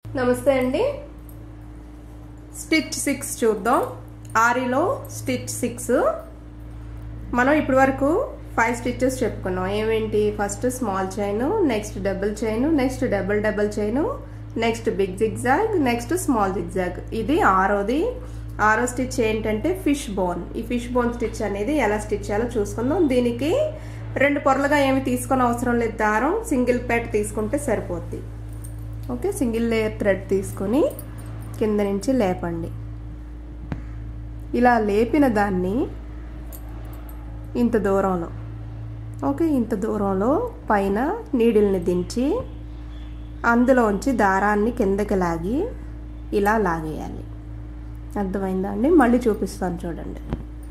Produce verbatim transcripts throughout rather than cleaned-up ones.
నమస్తే అండి. Stitch six చూద్దాం. ఆరిలో స్టిచ్ సిక్స్. మనం ఇప్పటి వరకు ఫైవ్ స్టిచెస్ చెప్పుకున్నాం. ఏమేంటి? First small chain, next double chain, next double double chain, next big zigzag, next small zigzag. ఇది ఆరోది. ఆరో స్టిచ్ ఏంటంటే ఫిష్ బోన్. ఈ ఫిష్ బోన్ స్టిచ్ అనేది ఎలా స్టిచ్ చేయాలో చూసుకుందాం. దీనికి రెండు పొరలుగా ఏమి తీసుకొని అవసరం లేదు. దారం సింగిల్ పెట్ తీసుకుంటే సరిపోద్ది. ఓకే, సింగిల్ లేయర్ థ్రెడ్ తీసుకొని కింద నుంచి లేపండి. ఇలా లేపిన దాన్ని ఇంత దూరంలో, ఓకే, ఇంత దూరంలో పైన నీడిల్ని దించి అందులోంచి దారాన్ని కిందకి లాగి ఇలా లాగేయాలి. అర్థమైందా అండి? మళ్ళీ చూపిస్తాను చూడండి.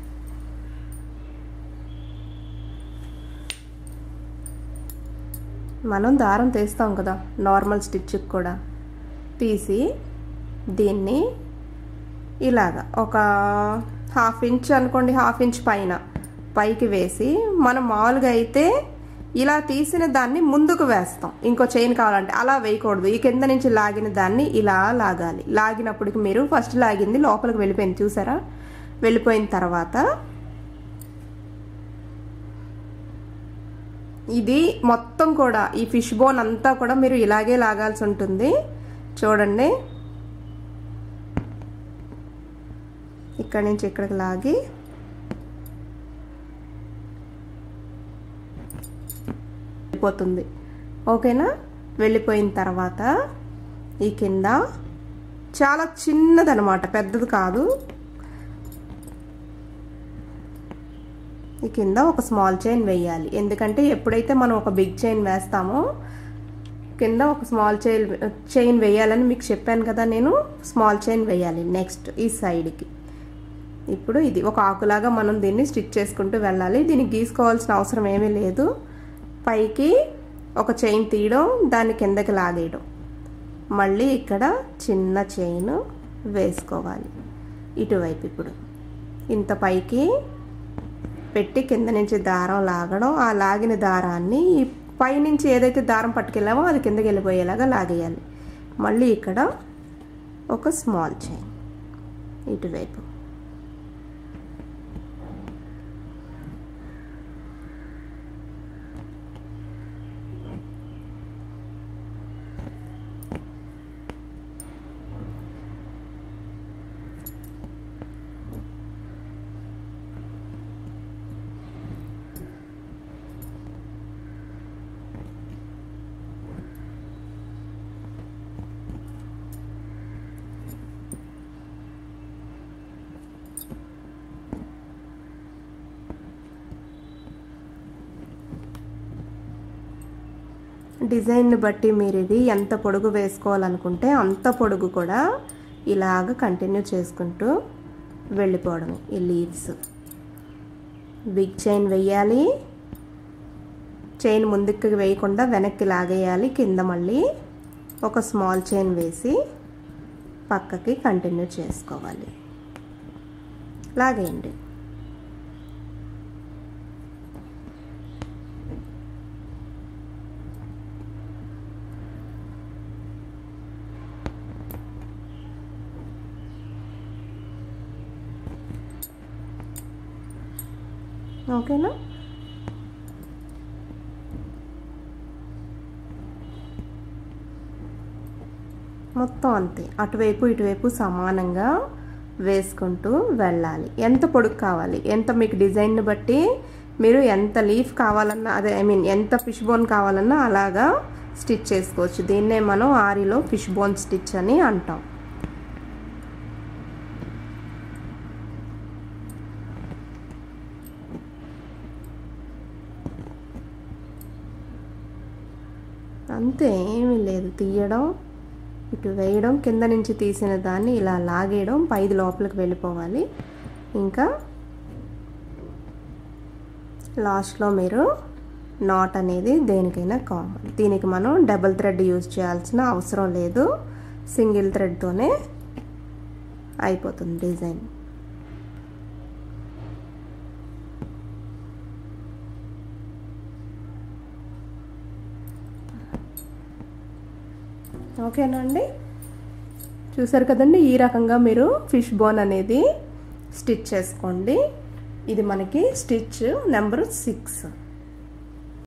మనం దారం తీస్తాం కదా నార్మల్ స్టిచ్కి కూడా, తీసి దీన్ని ఇలాగా ఒక హాఫ్ ఇంచ్ అనుకోండి, హాఫ్ ఇంచ్ పైన పైకి వేసి, మనం మామూలుగా అయితే ఇలా తీసిన దాన్ని ముందుకు వేస్తాం. ఇంకో చైన్ కావాలంటే అలా వేయకూడదు. ఈ కింద నుంచి లాగిన దాన్ని ఇలా లాగాలి. లాగినప్పటికి మీరు ఫస్ట్ లాగింది లోపలికి వెళ్ళిపోయింది, చూసారా? వెళ్ళిపోయిన తర్వాత ఇది మొత్తం కూడా ఈ ఫిష్ బోన్ అంతా కూడా మీరు ఇలాగే లాగాల్సి ఉంటుంది. చూడండి, ఇక్కడి నుంచి ఇక్కడికి లాగి వెళ్ళిపోతుంది. ఓకేనా? వెళ్ళిపోయిన తర్వాత ఈ కింద చాలా చిన్నదనమాట, పెద్దది కాదు. ఈ కింద ఒక స్మాల్ చైన్ వేయాలి. ఎందుకంటే ఎప్పుడైతే మనం ఒక బిగ్ చైన్ వేస్తామో కింద ఒక స్మాల్ చైన్ చైన్ వేయాలని మీకు చెప్పాను కదా నేను. స్మాల్ చైన్ వేయాలి. నెక్స్ట్ ఈ సైడ్కి ఇప్పుడు ఇది ఒక ఆకులాగా మనం దీన్ని స్టిచ్ చేసుకుంటూ వెళ్ళాలి. దీనికి గీసుకోవాల్సిన అవసరం ఏమీ లేదు. పైకి ఒక చైన్ తీయడం, దాన్ని కిందకి లాగేయడం, మళ్ళీ ఇక్కడ చిన్న చైన్ వేసుకోవాలి ఇటువైపు. ఇప్పుడు ఇంత పైకి పెట్టి కింద నుంచి దారం లాగడం, ఆ లాగిన దారాన్ని ఈ పైనుంచి ఏదైతే దారం పట్టుకెళ్ళామో అది కిందకి వెళ్ళిపోయేలాగా లాగేయాలి. మళ్ళీ ఇక్కడ ఒక స్మాల్ చైన్ ఇటువైపు. డిజైన్ని బట్టి మీరు ఇది ఎంత పొడుగు వేసుకోవాలనుకుంటే అంత పొడుగు కూడా ఇలాగ కంటిన్యూ చేసుకుంటూ వెళ్ళిపోవడం. ఈ లీవ్స్ బిగ్ చైన్ వేయాలి. చైన్ ముందుకు వేయకుండా వెనక్కి లాగేయాలి. కింద మళ్ళీ ఒక స్మాల్ చైన్ వేసి పక్కకి కంటిన్యూ చేసుకోవాలి. లాగేయండి. ఓకేనా? మొత్తం అంతే, అటువైపు ఇటువైపు సమానంగా వేసుకుంటూ వెళ్ళాలి. ఎంత పొడుగు కావాలి, ఎంత మీకు డిజైన్ని బట్టి మీరు ఎంత లీఫ్ కావాలన్నా, అదే ఐ మీన్ ఎంత ఫిష్ బోన్ కావాలన్నా అలాగా స్టిచ్ చేసుకోవచ్చు. దీన్నే మనం ఆరిలో ఫిష్ బోన్ స్టిచ్ అని అంటాం. అంతే, ఏమీ లేదు. తీయడం, ఇటు వేయడం, కింద నుంచి తీసిన దాన్ని ఇలా లాగేయడం, పైది లోపలికి వెళ్ళిపోవాలి. ఇంకా లాస్ట్లో మీరు నాట్ అనేది దేనికైనా కామన్. దీనికి మనం డబుల్ థ్రెడ్ యూజ్ చేయాల్సిన అవసరం లేదు. సింగిల్ థ్రెడ్తోనే అయిపోతుంది డిజైన్. ఓకేనా అండి? చూసారు కదండి, ఈ రకంగా మీరు ఫిష్ బోన్ అనేది స్టిచ్ చేసుకోండి. ఇది మనకి స్టిచ్ నెంబర్ సిక్స్.